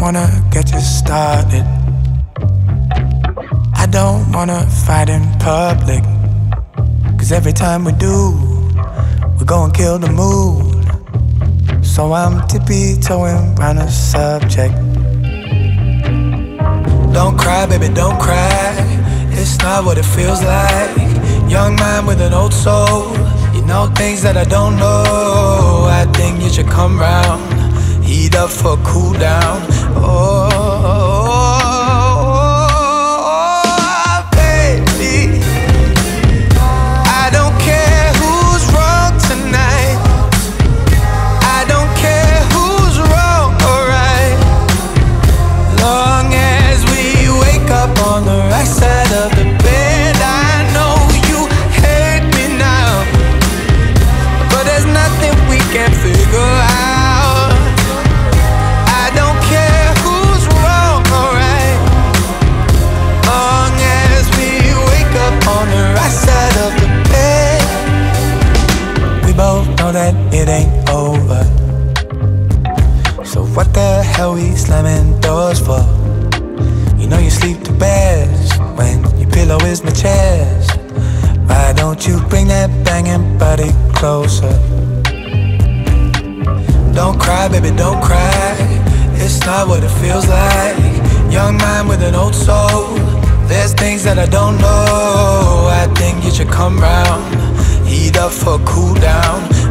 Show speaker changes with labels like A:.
A: wanna get you started. I don't wanna fight in public, 'cause every time we do, we go and kill the mood. So I'm tippy-toeing round the subject. Don't cry, baby, don't cry. It's not what it feels like. Young mind with an old soul. You know things that I don't know. I think you should come round, heat up for a cool down. Baby, I don't care who's wrong tonight. I don't care who's wrong or right, long as we wake up on the right side of the bed. I know you hate me now, but there's nothing we can't figure out. I don't care who's wrong or right, long as we wake up on the right side of the bed. We both know that it ain't over, so what the hell we slamming doors for? You know you sleep the best when your pillow is my chest. Why don't you bring that banging body closer? Don't cry, baby, don't cry. It's not what it feels like. Young mind with an old soul. There's things that I don't know. I think you should come round, heat up for a cool down.